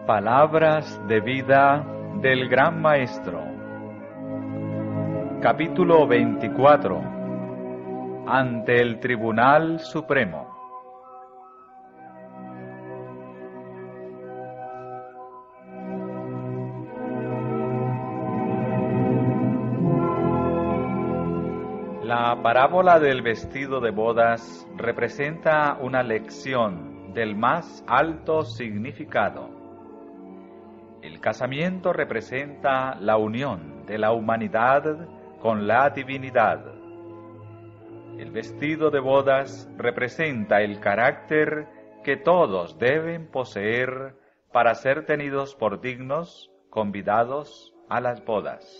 Palabras de vida del Gran Maestro. Capítulo 24. Ante el Tribunal Supremo. La parábola del vestido de bodas representa una lección del más alto significado. El casamiento representa la unión de la humanidad con la divinidad. El vestido de bodas representa el carácter que todos deben poseer para ser tenidos por dignos convidados a las bodas.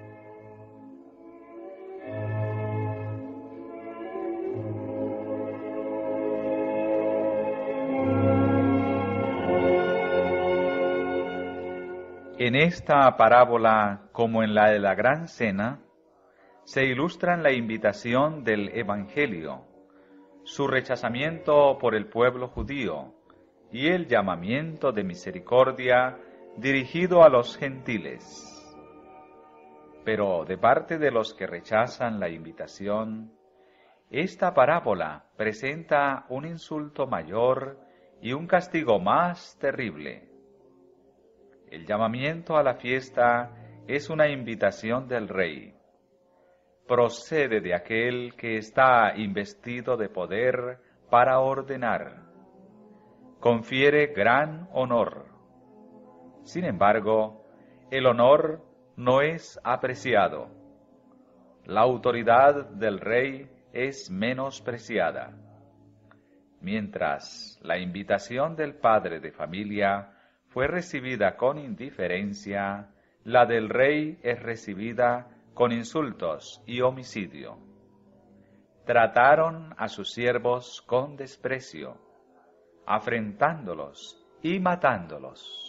En esta parábola, como en la de la Gran Cena, se ilustran la invitación del Evangelio, su rechazamiento por el pueblo judío y el llamamiento de misericordia dirigido a los gentiles. Pero de parte de los que rechazan la invitación, esta parábola presenta un insulto mayor y un castigo más terrible. El llamamiento a la fiesta es una invitación del rey. Procede de aquel que está investido de poder para ordenar. Confiere gran honor. Sin embargo, el honor no es apreciado. La autoridad del rey es menospreciada. Mientras la invitación del padre de familia fue recibida con indiferencia, la del rey es recibida con insultos y homicidio. Trataron a sus siervos con desprecio, afrentándolos y matándolos.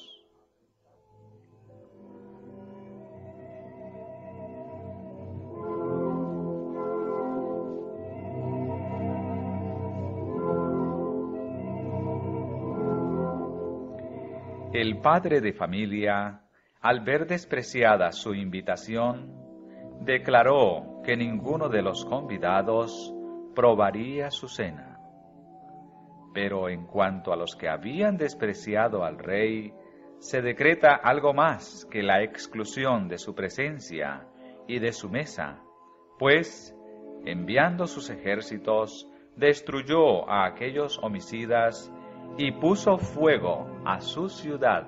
El padre de familia, al ver despreciada su invitación, declaró que ninguno de los convidados probaría su cena. Pero en cuanto a los que habían despreciado al rey, se decreta algo más que la exclusión de su presencia y de su mesa, pues, enviando sus ejércitos, destruyó a aquellos homicidas y puso fuego a su ciudad.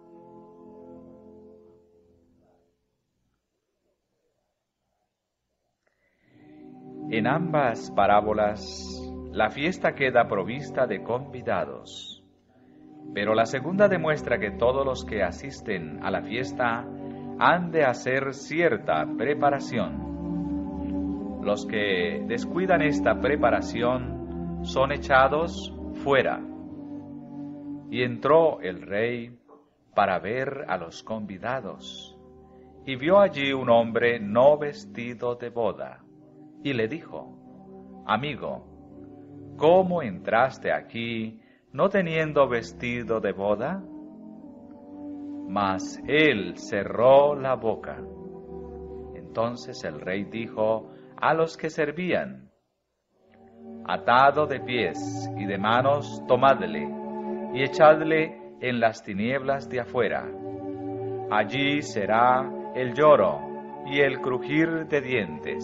En ambas parábolas, la fiesta queda provista de convidados, pero la segunda demuestra que todos los que asisten a la fiesta han de hacer cierta preparación. Los que descuidan esta preparación son echados fuera. Y entró el rey para ver a los convidados, y vio allí un hombre no vestido de boda, y le dijo: Amigo, ¿cómo entraste aquí no teniendo vestido de boda? Mas él cerró la boca. Entonces el rey dijo a los que servían: Atado de pies y de manos, tomadle, y echadle en las tinieblas de afuera. Allí será el lloro y el crujir de dientes.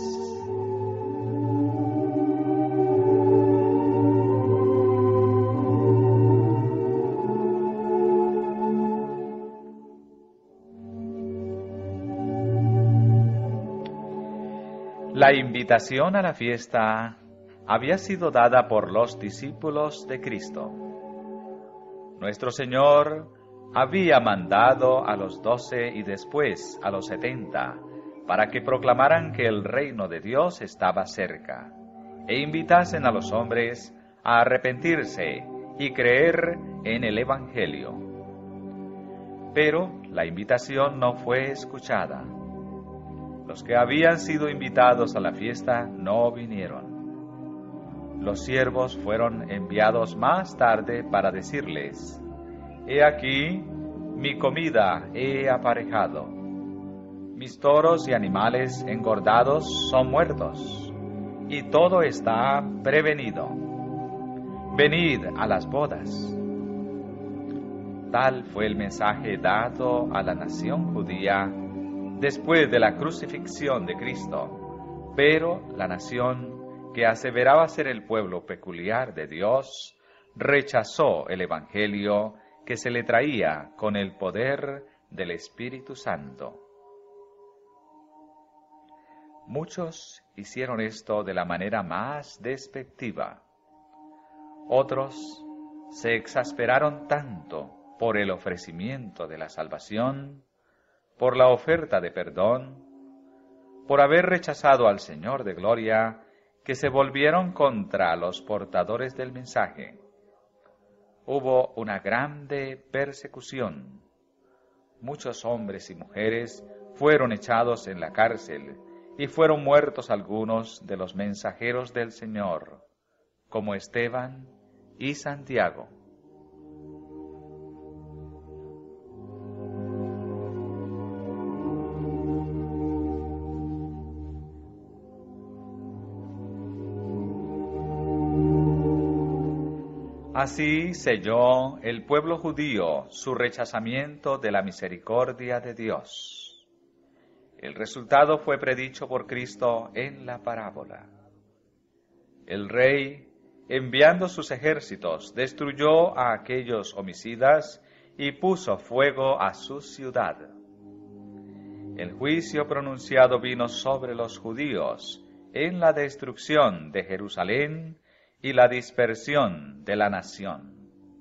La invitación a la fiesta había sido dada por los discípulos de Cristo. Nuestro Señor había mandado a los 12 y después a los 70 para que proclamaran que el reino de Dios estaba cerca e invitasen a los hombres a arrepentirse y creer en el Evangelio. Pero la invitación no fue escuchada. Los que habían sido invitados a la fiesta no vinieron. Los siervos fueron enviados más tarde para decirles: He aquí, mi comida he aparejado. Mis toros y animales engordados son muertos, y todo está prevenido. Venid a las bodas. Tal fue el mensaje dado a la nación judía después de la crucifixión de Cristo, pero la nación que aseveraba ser el pueblo peculiar de Dios rechazó el Evangelio que se le traía con el poder del Espíritu Santo. Muchos hicieron esto de la manera más despectiva. Otros se exasperaron tanto por el ofrecimiento de la salvación, por la oferta de perdón, por haber rechazado al Señor de gloria, que se volvieron contra los portadores del mensaje. Hubo una grande persecución. Muchos hombres y mujeres fueron echados en la cárcel, y fueron muertos algunos de los mensajeros del Señor, como Esteban y Santiago. Así selló el pueblo judío su rechazamiento de la misericordia de Dios. El resultado fue predicho por Cristo en la parábola. El rey, enviando sus ejércitos, destruyó a aquellos homicidas y puso fuego a su ciudad. El juicio pronunciado vino sobre los judíos en la destrucción de Jerusalén y la dispersión de la nación.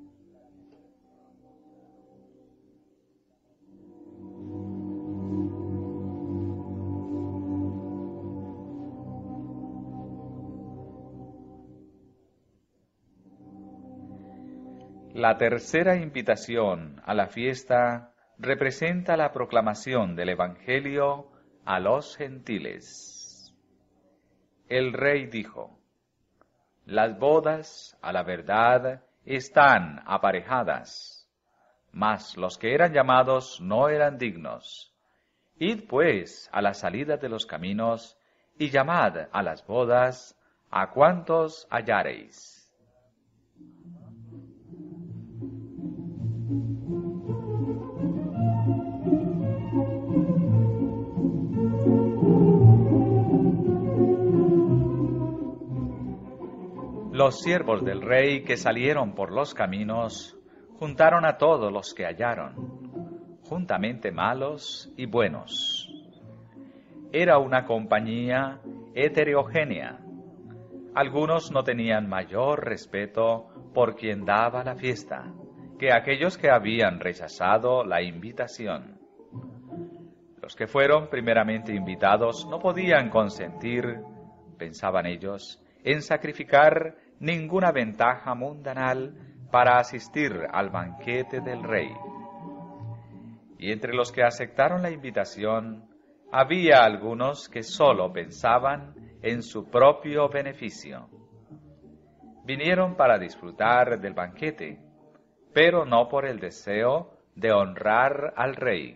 La tercera invitación a la fiesta representa la proclamación del Evangelio a los gentiles. El rey dijo: las bodas, a la verdad, están aparejadas, mas los que eran llamados no eran dignos. Id pues a la salida de los caminos, y llamad a las bodas a cuantos hallareis. Los siervos del rey que salieron por los caminos juntaron a todos los que hallaron, juntamente malos y buenos. Era una compañía heterogénea. Algunos no tenían mayor respeto por quien daba la fiesta que aquellos que habían rechazado la invitación. Los que fueron primeramente invitados no podían consentir, pensaban ellos, en sacrificar ninguna ventaja mundanal para asistir al banquete del rey. Y entre los que aceptaron la invitación, había algunos que sólo pensaban en su propio beneficio. Vinieron para disfrutar del banquete, pero no por el deseo de honrar al rey.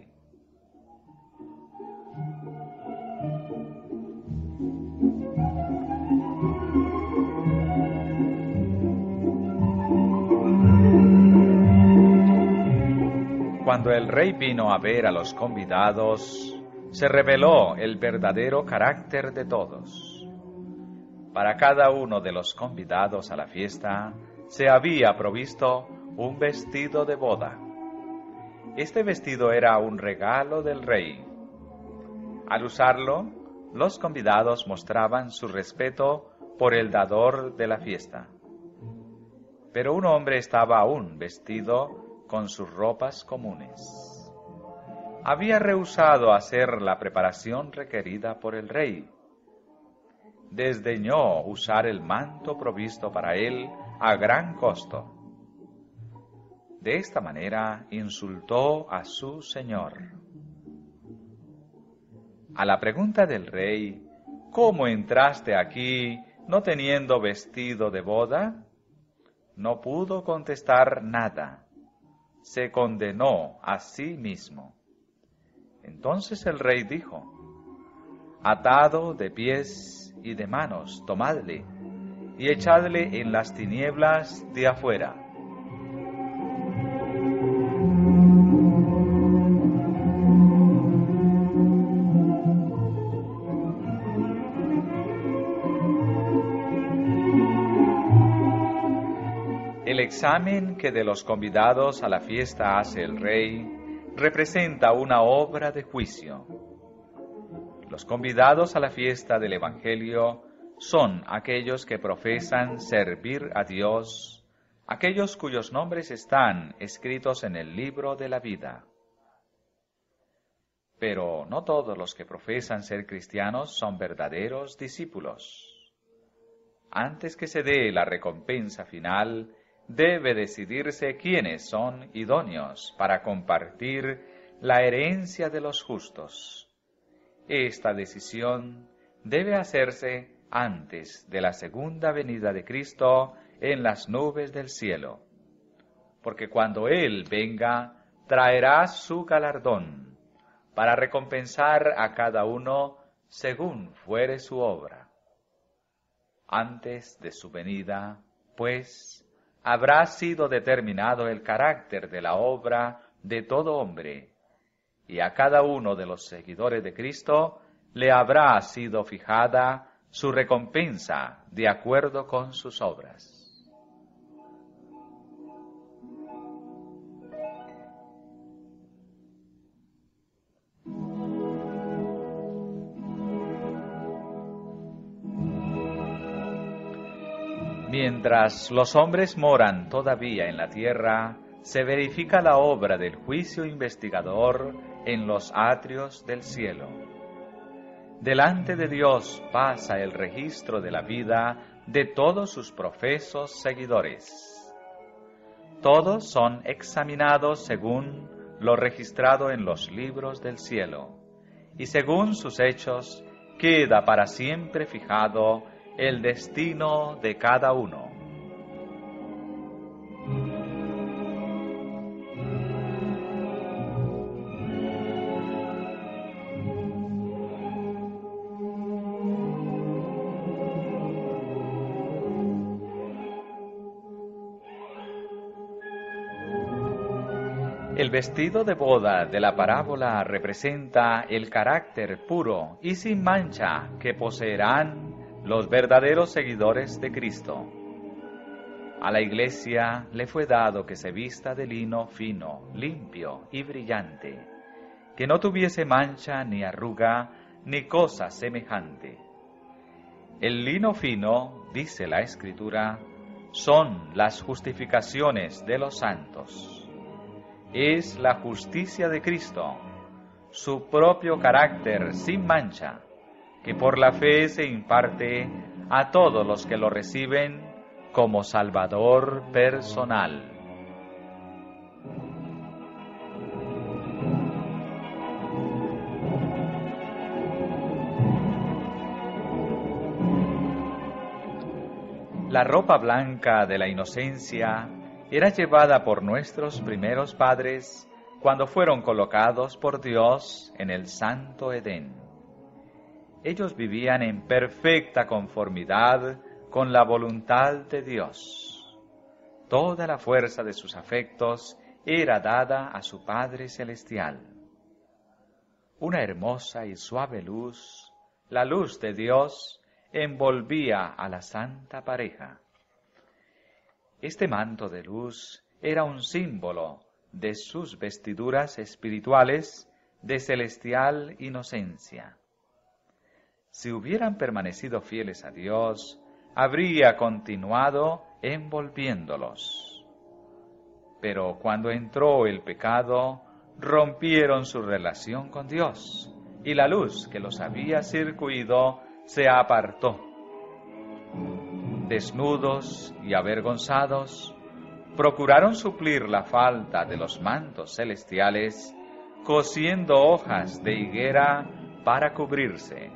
Cuando el rey vino a ver a los convidados, se reveló el verdadero carácter de todos. Para cada uno de los convidados a la fiesta se había provisto un vestido de boda. Este vestido era un regalo del rey. Al usarlo, los convidados mostraban su respeto por el dador de la fiesta. Pero un hombre estaba aún vestido con sus ropas comunes. Había rehusado hacer la preparación requerida por el rey. Desdeñó usar el manto provisto para él a gran costo. De esta manera insultó a su señor. A la pregunta del rey, ¿cómo entraste aquí no teniendo vestido de boda?, no pudo contestar nada, se condenó a sí mismo. Entonces el rey dijo: atado de pies y de manos, tomadle y echadle en las tinieblas de afuera. El examen que de los convidados a la fiesta hace el rey representa una obra de juicio. Los convidados a la fiesta del Evangelio son aquellos que profesan servir a Dios, aquellos cuyos nombres están escritos en el libro de la vida. Pero no todos los que profesan ser cristianos son verdaderos discípulos. Antes que se dé la recompensa final, debe decidirse quiénes son idóneos para compartir la herencia de los justos. Esta decisión debe hacerse antes de la segunda venida de Cristo en las nubes del cielo, porque cuando Él venga, traerá su galardón para recompensar a cada uno según fuere su obra. Antes de su venida, pues, habrá sido determinado el carácter de la obra de todo hombre, y a cada uno de los seguidores de Cristo le habrá sido fijada su recompensa de acuerdo con sus obras. Mientras los hombres moran todavía en la tierra, se verifica la obra del juicio investigador en los atrios del cielo. Delante de Dios pasa el registro de la vida de todos sus profesos seguidores. Todos son examinados según lo registrado en los libros del cielo, y según sus hechos queda para siempre fijado el destino de cada uno. El vestido de boda de la parábola representa el carácter puro y sin mancha que poseerán los verdaderos seguidores de Cristo. A la Iglesia le fue dado que se vista de lino fino, limpio y brillante, que no tuviese mancha ni arruga ni cosa semejante. El lino fino, dice la Escritura, son las justificaciones de los santos. Es la justicia de Cristo, su propio carácter sin mancha, que por la fe se imparte a todos los que lo reciben como Salvador personal. La ropa blanca de la inocencia era llevada por nuestros primeros padres cuando fueron colocados por Dios en el santo Edén. Ellos vivían en perfecta conformidad con la voluntad de Dios. Toda la fuerza de sus afectos era dada a su Padre Celestial. Una hermosa y suave luz, la luz de Dios, envolvía a la santa pareja. Este manto de luz era un símbolo de sus vestiduras espirituales de celestial inocencia. Si hubieran permanecido fieles a Dios, habría continuado envolviéndolos. Pero cuando entró el pecado, rompieron su relación con Dios, y la luz que los había circuido se apartó. Desnudos y avergonzados, procuraron suplir la falta de los mantos celestiales, cosiendo hojas de higuera para cubrirse.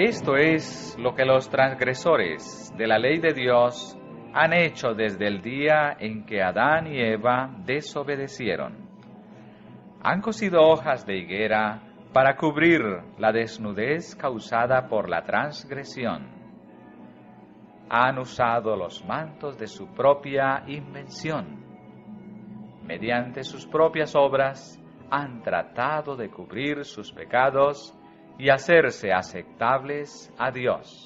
Esto es lo que los transgresores de la ley de Dios han hecho desde el día en que Adán y Eva desobedecieron. Han cosido hojas de higuera para cubrir la desnudez causada por la transgresión. Han usado los mantos de su propia invención. Mediante sus propias obras han tratado de cubrir sus pecados y hacerse aceptables a Dios.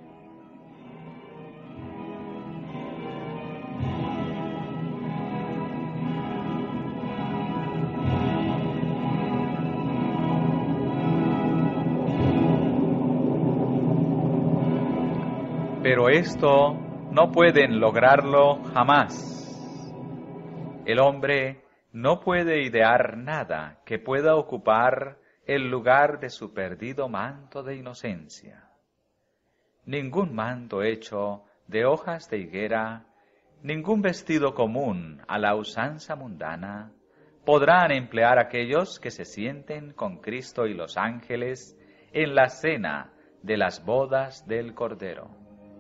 Pero esto no pueden lograrlo jamás. El hombre no puede idear nada que pueda ocupar el lugar de su perdido manto de inocencia. Ningún manto hecho de hojas de higuera, ningún vestido común a la usanza mundana, podrán emplear aquellos que se sienten con Cristo y los ángeles en la cena de las bodas del Cordero.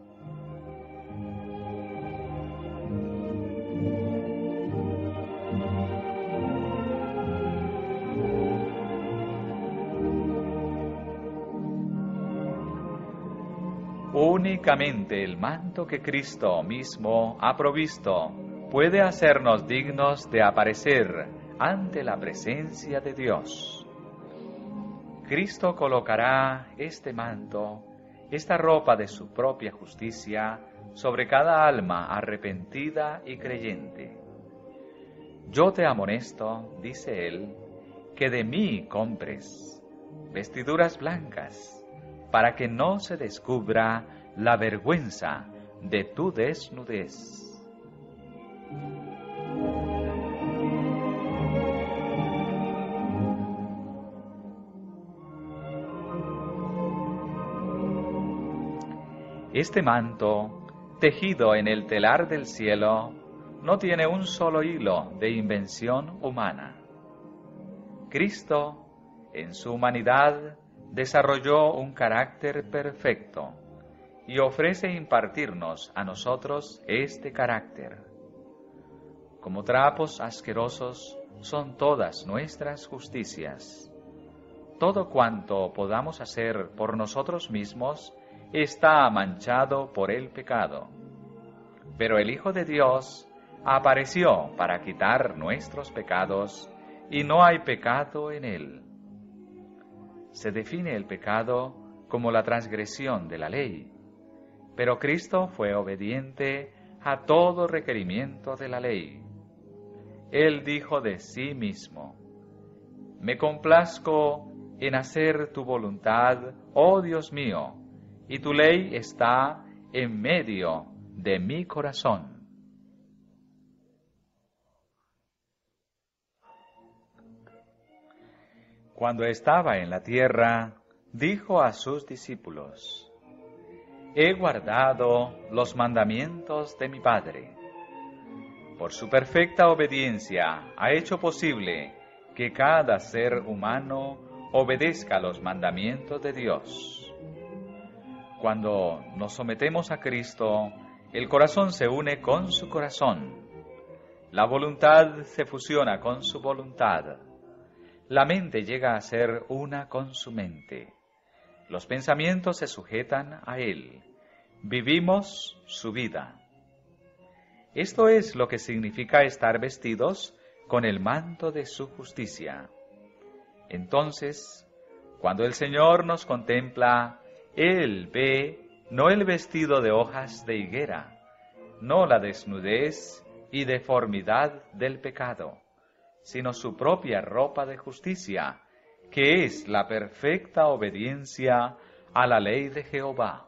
Únicamente el manto que Cristo mismo ha provisto puede hacernos dignos de aparecer ante la presencia de Dios. Cristo colocará este manto, esta ropa de su propia justicia, sobre cada alma arrepentida y creyente. Yo te amonesto, dice Él, que de mí compres vestiduras blancas, para que no se descubra la vergüenza de tu desnudez. Este manto, tejido en el telar del cielo, no tiene un solo hilo de invención humana. Cristo, en su humanidad, desarrolló un carácter perfecto y ofrece impartirnos a nosotros este carácter. Como trapos asquerosos son todas nuestras justicias. Todo cuanto podamos hacer por nosotros mismos está manchado por el pecado. Pero el Hijo de Dios apareció para quitar nuestros pecados y no hay pecado en él. Se define el pecado como la transgresión de la ley, pero Cristo fue obediente a todo requerimiento de la ley. Él dijo de sí mismo: me complazco en hacer tu voluntad, oh Dios mío, y tu ley está en medio de mi corazón. Cuando estaba en la tierra, dijo a sus discípulos: he guardado los mandamientos de mi Padre. Por su perfecta obediencia ha hecho posible que cada ser humano obedezca los mandamientos de Dios. Cuando nos sometemos a Cristo, el corazón se une con su corazón, la voluntad se fusiona con su voluntad, la mente llega a ser una con su mente, los pensamientos se sujetan a Él, vivimos su vida. Esto es lo que significa estar vestidos con el manto de su justicia. Entonces, cuando el Señor nos contempla, Él ve no el vestido de hojas de higuera, no la desnudez y deformidad del pecado, sino su propia ropa de justicia, que es la perfecta obediencia a la ley de Jehová.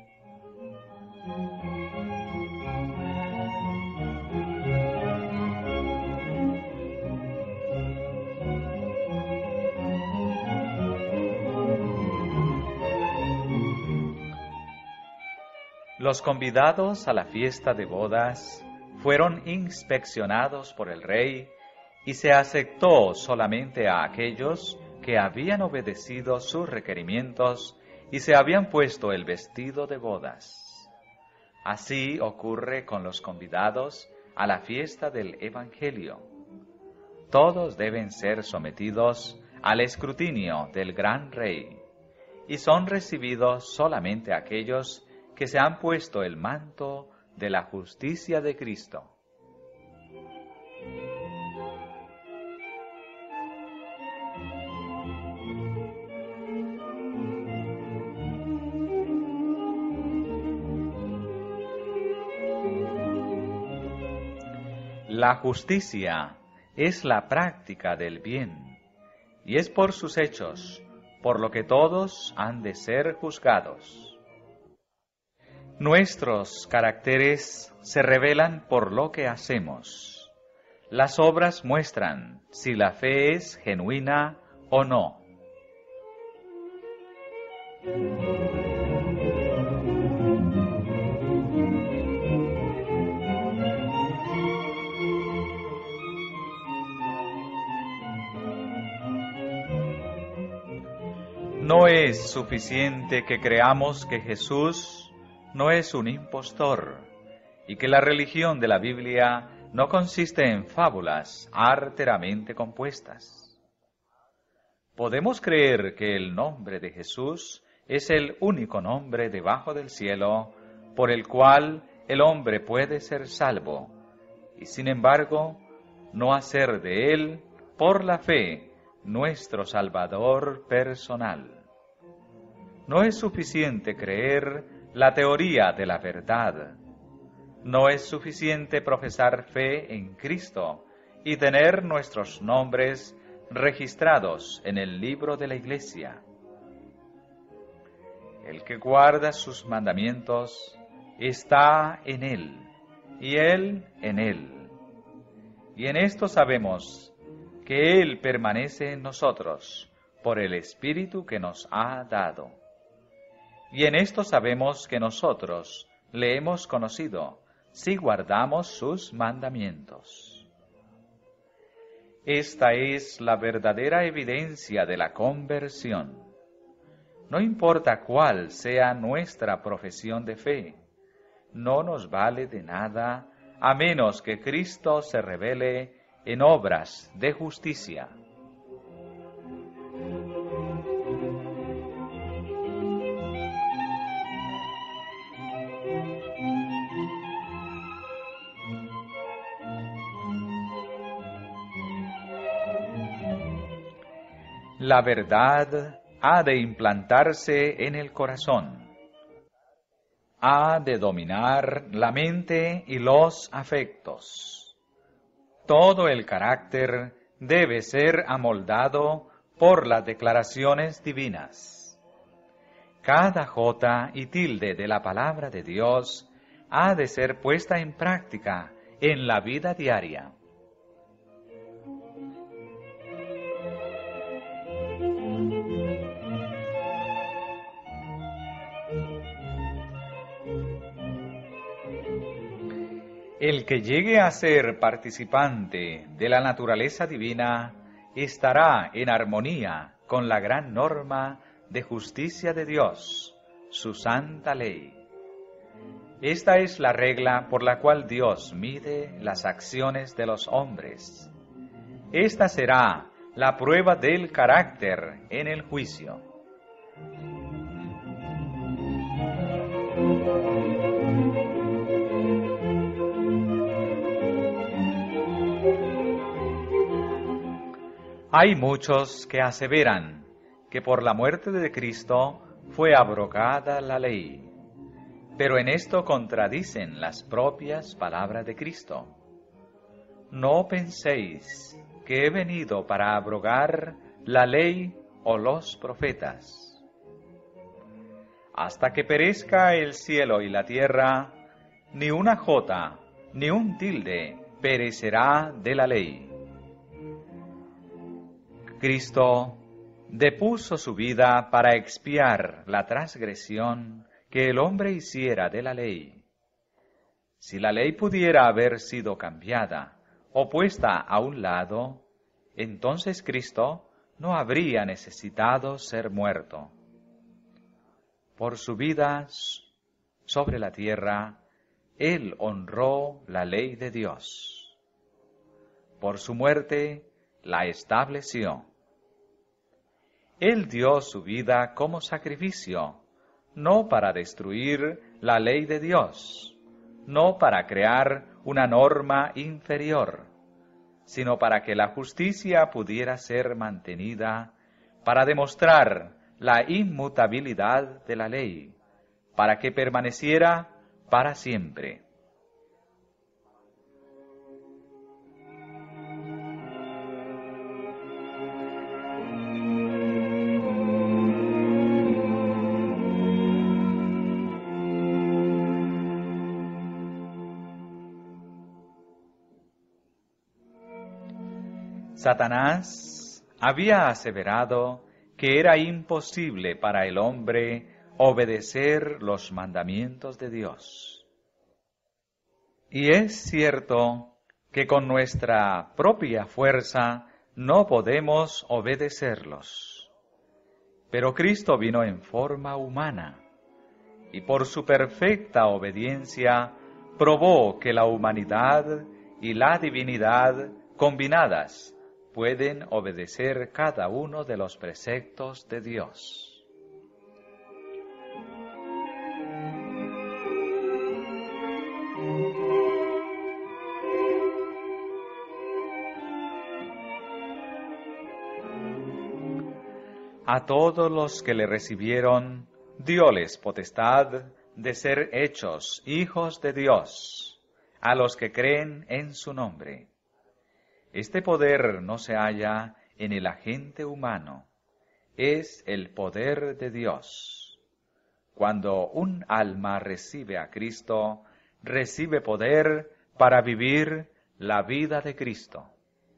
Los convidados a la fiesta de bodas fueron inspeccionados por el rey y se aceptó solamente a aquellos que habían obedecido sus requerimientos y se habían puesto el vestido de bodas. Así ocurre con los convidados a la fiesta del Evangelio. Todos deben ser sometidos al escrutinio del gran Rey, y son recibidos solamente aquellos que se han puesto el manto de la justicia de Cristo. La justicia es la práctica del bien, y es por sus hechos, por lo que todos han de ser juzgados. Nuestros caracteres se revelan por lo que hacemos. Las obras muestran si la fe es genuina o no. No es suficiente que creamos que Jesús no es un impostor y que la religión de la Biblia no consiste en fábulas arteramente compuestas. Podemos creer que el nombre de Jesús es el único nombre debajo del cielo por el cual el hombre puede ser salvo, y sin embargo no hacer de él, por la fe, nuestro Salvador personal. No es suficiente creer la teoría de la verdad. No es suficiente profesar fe en Cristo y tener nuestros nombres registrados en el libro de la Iglesia. El que guarda sus mandamientos está en Él, y Él en Él. Y en esto sabemos que Él permanece en nosotros por el Espíritu que nos ha dado. Y en esto sabemos que nosotros le hemos conocido, si guardamos sus mandamientos. Esta es la verdadera evidencia de la conversión. No importa cuál sea nuestra profesión de fe, no nos vale de nada a menos que Cristo se revele en obras de justicia. La verdad ha de implantarse en el corazón, ha de dominar la mente y los afectos. Todo el carácter debe ser amoldado por las declaraciones divinas. Cada jota y tilde de la palabra de Dios ha de ser puesta en práctica en la vida diaria. El que llegue a ser participante de la naturaleza divina estará en armonía con la gran norma de justicia de Dios, su santa ley. Esta es la regla por la cual Dios mide las acciones de los hombres. Esta será la prueba del carácter en el juicio. Hay muchos que aseveran que por la muerte de Cristo fue abrogada la ley, pero en esto contradicen las propias palabras de Cristo. No penséis que he venido para abrogar la ley o los profetas. Hasta que perezca el cielo y la tierra, ni una jota, ni un tilde perecerá de la ley. Cristo depuso su vida para expiar la transgresión que el hombre hiciera de la ley. Si la ley pudiera haber sido cambiada o puesta a un lado, entonces Cristo no habría necesitado ser muerto. Por su vida sobre la tierra, Él honró la ley de Dios. Por su muerte la estableció. Él dio su vida como sacrificio, no para destruir la ley de Dios, no para crear una norma inferior, sino para que la justicia pudiera ser mantenida, para demostrar la inmutabilidad de la ley, para que permaneciera para siempre. Satanás había aseverado que era imposible para el hombre obedecer los mandamientos de Dios. Y es cierto que con nuestra propia fuerza no podemos obedecerlos. Pero Cristo vino en forma humana y por su perfecta obediencia probó que la humanidad y la divinidad combinadas pueden obedecer cada uno de los preceptos de Dios. A todos los que le recibieron, dióles potestad de ser hechos hijos de Dios, a los que creen en su nombre. Este poder no se halla en el agente humano, es el poder de Dios. Cuando un alma recibe a Cristo, recibe poder para vivir la vida de Cristo.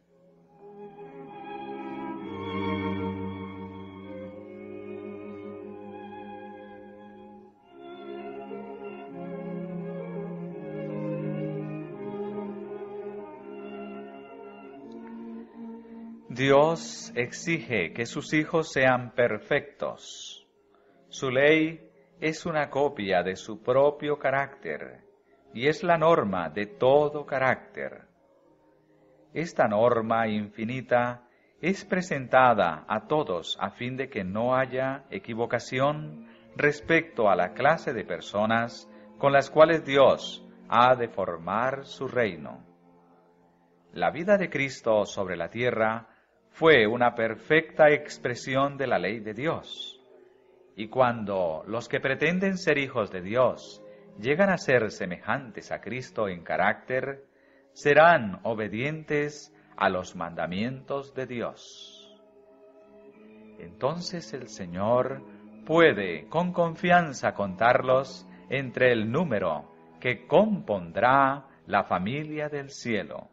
Dios exige que sus hijos sean perfectos. Su ley es una copia de su propio carácter y es la norma de todo carácter. Esta norma infinita es presentada a todos a fin de que no haya equivocación respecto a la clase de personas con las cuales Dios ha de formar su reino. La vida de Cristo sobre la tierra fue una perfecta expresión de la ley de Dios. Y cuando los que pretenden ser hijos de Dios llegan a ser semejantes a Cristo en carácter, serán obedientes a los mandamientos de Dios. Entonces el Señor puede con confianza contarlos entre el número que compondrá la familia del cielo.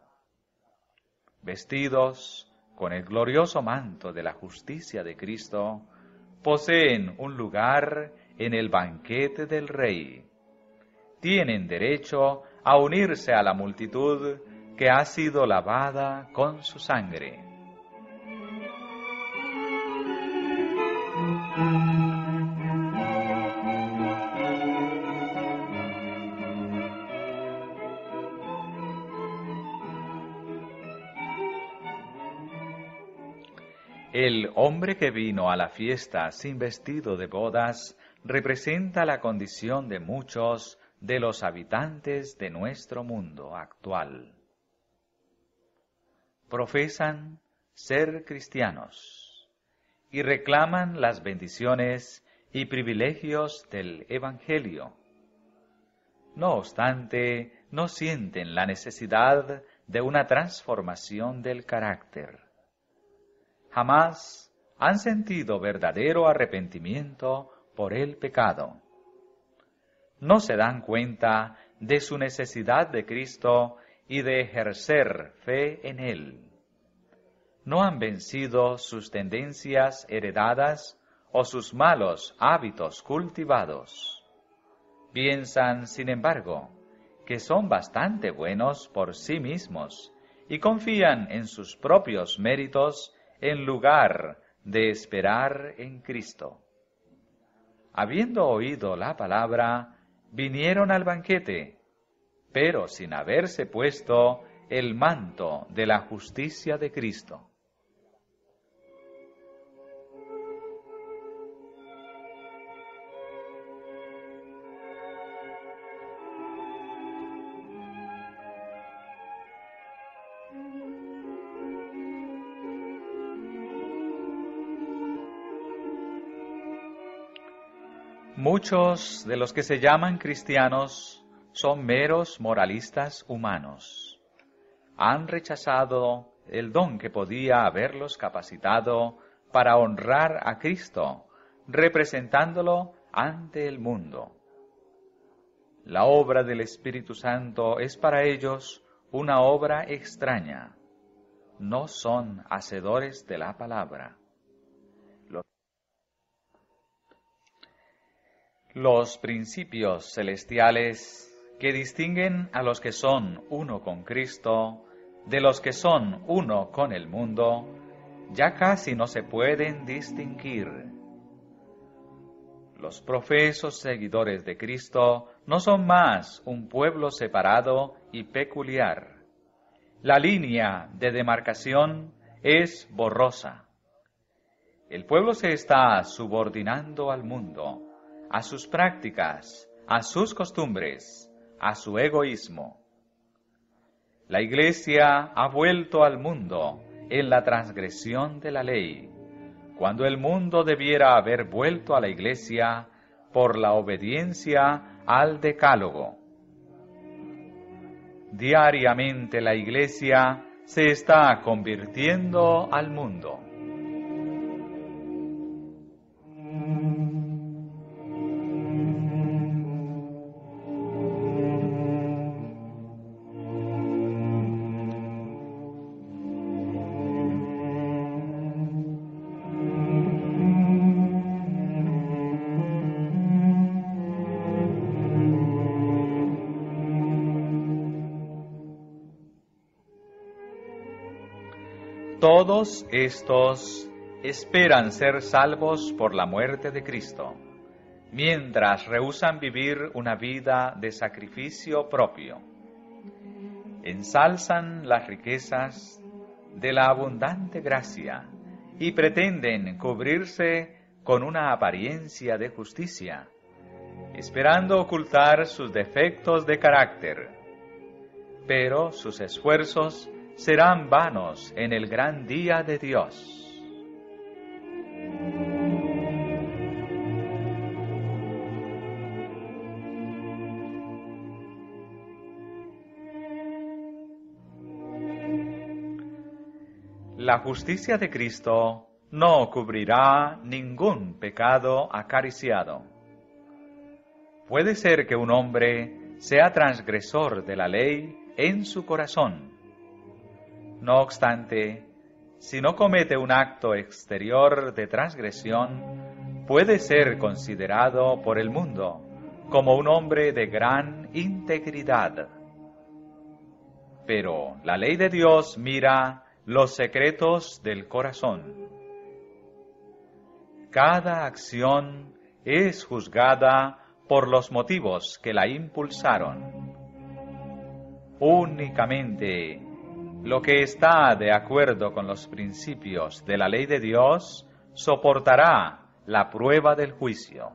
Vestidos con el glorioso manto de la justicia de Cristo, poseen un lugar en el banquete del Rey. Tienen derecho a unirse a la multitud que ha sido lavada con su sangre. El hombre que vino a la fiesta sin vestido de bodas representa la condición de muchos de los habitantes de nuestro mundo actual. Profesan ser cristianos y reclaman las bendiciones y privilegios del Evangelio. No obstante, no sienten la necesidad de una transformación del carácter. Jamás han sentido verdadero arrepentimiento por el pecado. No se dan cuenta de su necesidad de Cristo y de ejercer fe en Él. No han vencido sus tendencias heredadas o sus malos hábitos cultivados. Piensan, sin embargo, que son bastante buenos por sí mismos y confían en sus propios méritos en lugar de esperar en Cristo. habiendo oído la palabra, vinieron al banquete, pero sin haberse puesto el manto de la justicia de Cristo. Muchos de los que se llaman cristianos son meros moralistas humanos. Han rechazado el don que podía haberlos capacitado para honrar a Cristo, representándolo ante el mundo. La obra del Espíritu Santo es para ellos una obra extraña. No son hacedores de la palabra. Los principios celestiales que distinguen a los que son uno con Cristo de los que son uno con el mundo, ya casi no se pueden distinguir. Los profesos seguidores de Cristo no son más un pueblo separado y peculiar. La línea de demarcación es borrosa. El pueblo se está subordinando al mundo, a sus prácticas, a sus costumbres, a su egoísmo. La Iglesia ha vuelto al mundo en la transgresión de la ley, cuando el mundo debiera haber vuelto a la Iglesia por la obediencia al Decálogo. Diariamente la Iglesia se está convirtiendo al mundo. Todos estos esperan ser salvos por la muerte de Cristo, mientras rehúsan vivir una vida de sacrificio propio. Ensalzan las riquezas de la abundante gracia y pretenden cubrirse con una apariencia de justicia, esperando ocultar sus defectos de carácter. Pero sus esfuerzos serán vanos en el gran día de Dios. La justicia de Cristo no cubrirá ningún pecado acariciado. Puede ser que un hombre sea transgresor de la ley en su corazón. No obstante, si no comete un acto exterior de transgresión, puede ser considerado por el mundo como un hombre de gran integridad. Pero la ley de Dios mira los secretos del corazón. Cada acción es juzgada por los motivos que la impulsaron. Únicamente lo que está de acuerdo con los principios de la ley de Dios soportará la prueba del juicio.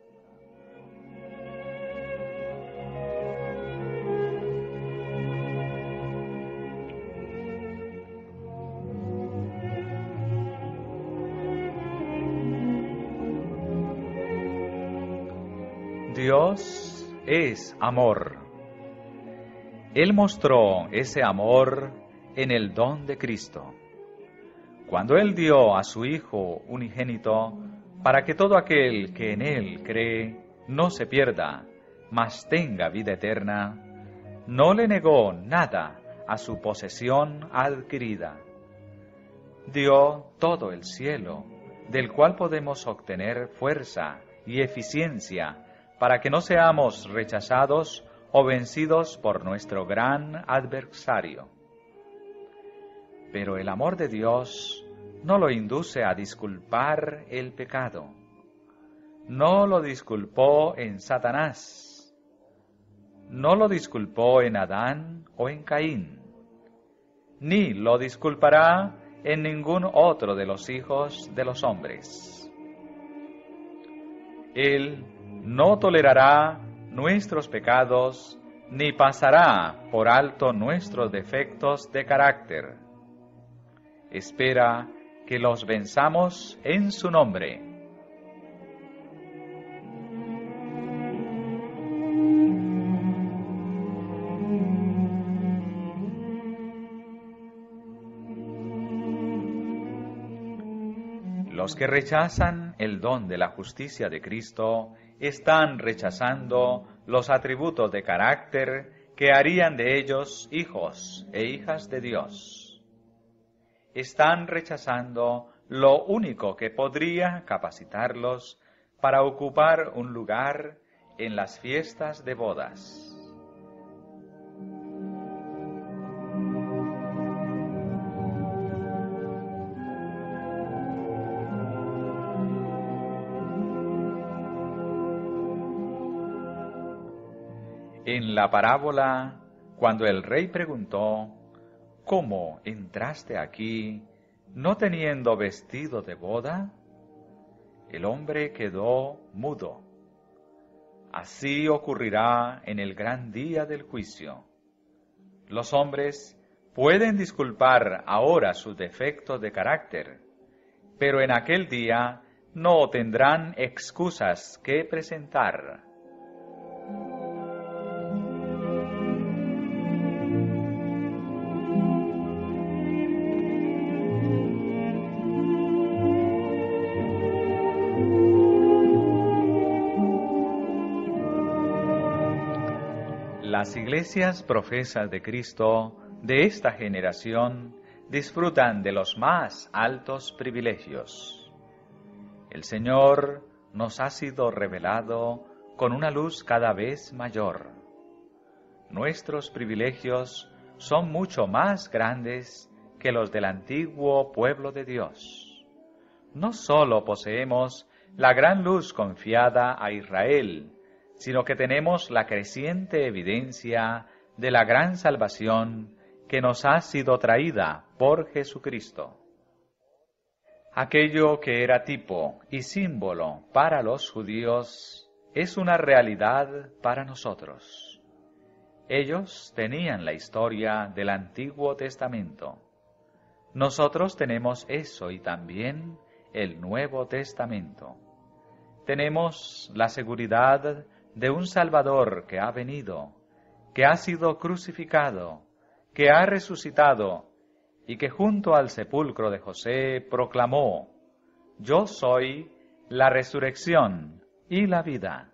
Dios es amor. Él mostró ese amor en el don de Cristo, cuando Él dio a su Hijo unigénito para que todo aquel que en Él cree no se pierda, mas tenga vida eterna. No le negó nada a su posesión adquirida. Dio todo el cielo, del cual podemos obtener fuerza y eficiencia para que no seamos rechazados o vencidos por nuestro gran adversario. Pero el amor de Dios no lo induce a disculpar el pecado. no lo disculpó en Satanás, no lo disculpó en Adán o en Caín, ni lo disculpará en ningún otro de los hijos de los hombres. Él no tolerará nuestros pecados, ni pasará por alto nuestros defectos de carácter. Espera que los venzamos en su nombre. Los que rechazan el don de la justicia de Cristo están rechazando los atributos de carácter que harían de ellos hijos e hijas de Dios. Están rechazando lo único que podría capacitarlos para ocupar un lugar en las fiestas de bodas. En la parábola, cuando el rey preguntó, ¿cómo entraste aquí no teniendo vestido de boda? El hombre quedó mudo. Así ocurrirá en el gran día del juicio. Los hombres pueden disculpar ahora sus defectos de carácter, pero en aquel día no tendrán excusas que presentar. Las iglesias profesas de Cristo de esta generación disfrutan de los más altos privilegios. El Señor nos ha sido revelado con una luz cada vez mayor. Nuestros privilegios son mucho más grandes que los del antiguo pueblo de Dios. No solo poseemos la gran luz confiada a Israel, sino que tenemos la creciente evidencia de la gran salvación que nos ha sido traída por Jesucristo. Aquello que era tipo y símbolo para los judíos es una realidad para nosotros. Ellos tenían la historia del Antiguo Testamento. Nosotros tenemos eso y también el Nuevo Testamento. Tenemos la seguridad de un Salvador que ha venido, que ha sido crucificado, que ha resucitado y que junto al sepulcro de José proclamó: «Yo soy la resurrección y la vida».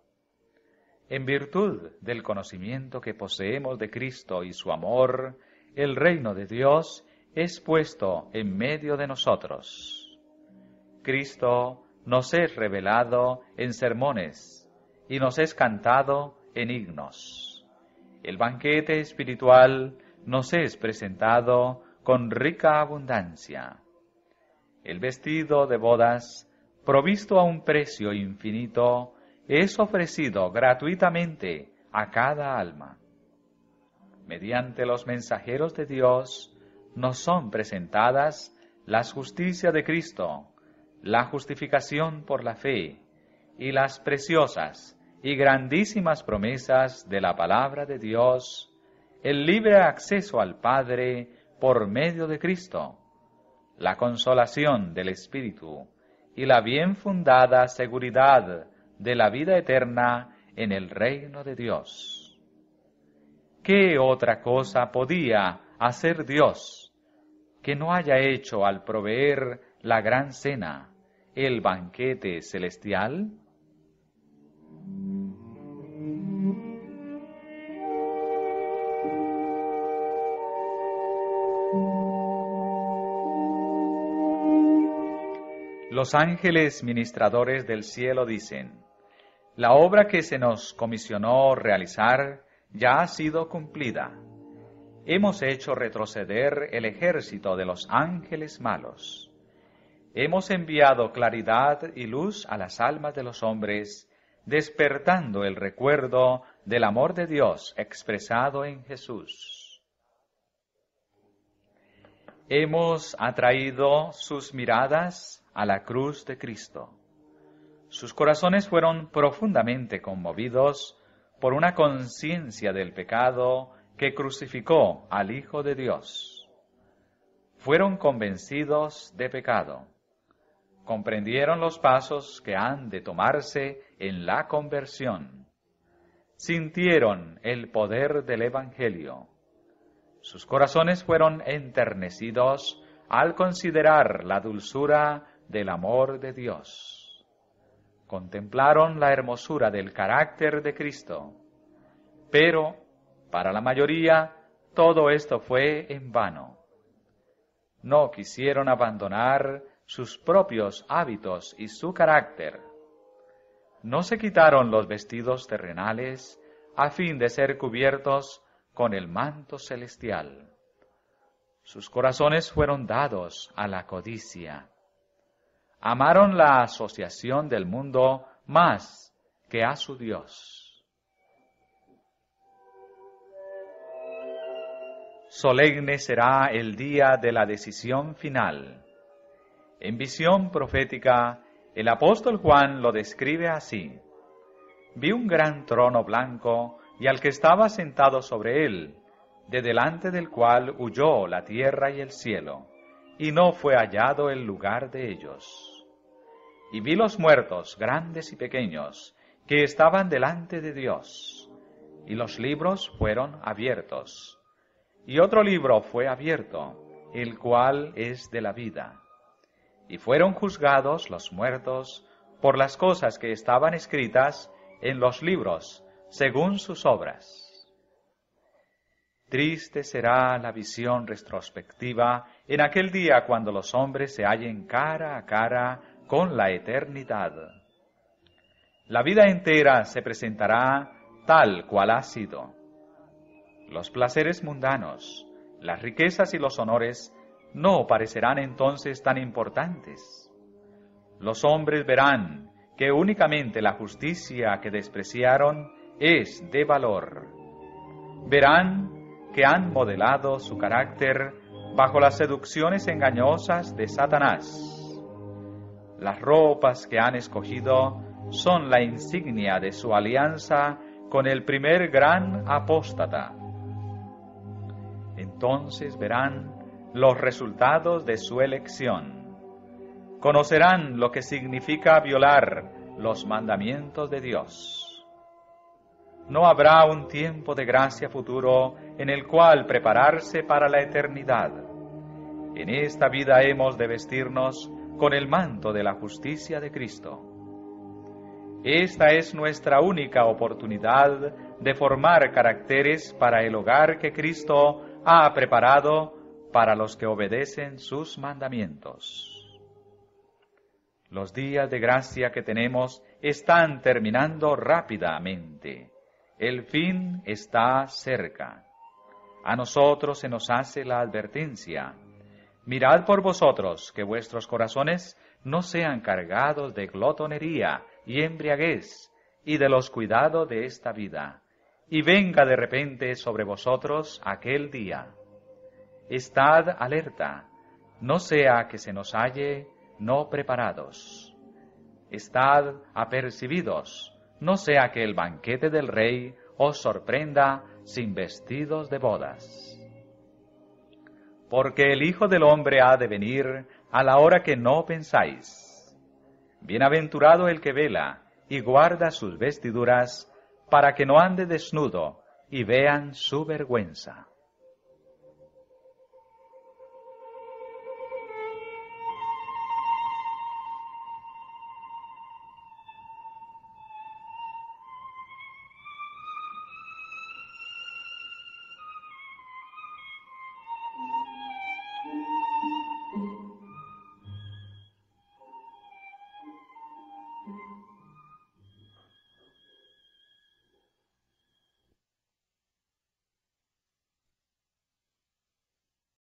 En virtud del conocimiento que poseemos de Cristo y su amor, el reino de Dios es puesto en medio de nosotros. Cristo nos es revelado en sermones y nos es cantado en himnos. El banquete espiritual nos es presentado con rica abundancia. El vestido de bodas, provisto a un precio infinito, es ofrecido gratuitamente a cada alma. Mediante los mensajeros de Dios nos son presentadas las justicias de Cristo, la justificación por la fe y las preciosas y grandísimas promesas de la palabra de Dios, el libre acceso al Padre por medio de Cristo, la consolación del Espíritu y la bien fundada seguridad de la vida eterna en el reino de Dios. ¿Qué otra cosa podía hacer Dios que no haya hecho al proveer la gran cena, el banquete celestial? Los ángeles ministradores del cielo dicen: la obra que se nos comisionó realizar ya ha sido cumplida. Hemos hecho retroceder el ejército de los ángeles malos. hemos enviado claridad y luz a las almas de los hombres, despertando el recuerdo del amor de Dios expresado en Jesús. Hemos atraído sus miradas a la cruz de Cristo. Sus corazones fueron profundamente conmovidos por una conciencia del pecado que crucificó al Hijo de Dios. Fueron convencidos de pecado. Comprendieron los pasos que han de tomarse en la conversión. Sintieron el poder del Evangelio. Sus corazones fueron enternecidos al considerar la dulzura del amor de Dios. Contemplaron la hermosura del carácter de Cristo. Pero, para la mayoría, todo esto fue en vano. No quisieron abandonar sus propios hábitos y su carácter. No se quitaron los vestidos terrenales a fin de ser cubiertos con el manto celestial. Sus corazones fueron dados a la codicia. Amaron la asociación del mundo más que a su Dios. Solemne será el día de la decisión final. En visión profética, el apóstol Juan lo describe así: vi un gran trono blanco y al que estaba sentado sobre él, de delante del cual huyó la tierra y el cielo, y no fue hallado el lugar de ellos. Y vi los muertos, grandes y pequeños, que estaban delante de Dios, y los libros fueron abiertos. Y otro libro fue abierto, el cual es de la vida. Y fueron juzgados los muertos por las cosas que estaban escritas en los libros, según sus obras. Triste será la visión retrospectiva en aquel día cuando los hombres se hallen cara a cara con la eternidad. La vida entera se presentará tal cual ha sido. Los placeres mundanos, las riquezas y los honores no parecerán entonces tan importantes. Los hombres verán que únicamente la justicia que despreciaron es de valor. Verán que han modelado su carácter bajo las seducciones engañosas de Satanás. Las ropas que han escogido son la insignia de su alianza con el primer gran apóstata. Entonces verán los resultados de su elección. Conocerán lo que significa violar los mandamientos de Dios. No habrá un tiempo de gracia futuro en el cual prepararse para la eternidad. En esta vida hemos de vestirnos con el manto de la justicia de Cristo. Esta es nuestra única oportunidad de formar caracteres para el hogar que Cristo ha preparado para los que obedecen sus mandamientos. Los días de gracia que tenemos están terminando rápidamente. El fin está cerca. A nosotros se nos hace la advertencia: mirad por vosotros que vuestros corazones no sean cargados de glotonería y embriaguez y de los cuidados de esta vida, y venga de repente sobre vosotros aquel día. Estad alerta, no sea que se nos halle no preparados. Estad apercibidos, no sea que el banquete del Rey os sorprenda sin vestidos de bodas. Porque el Hijo del Hombre ha de venir a la hora que no pensáis. Bienaventurado el que vela y guarda sus vestiduras, para que no ande desnudo y vean su vergüenza.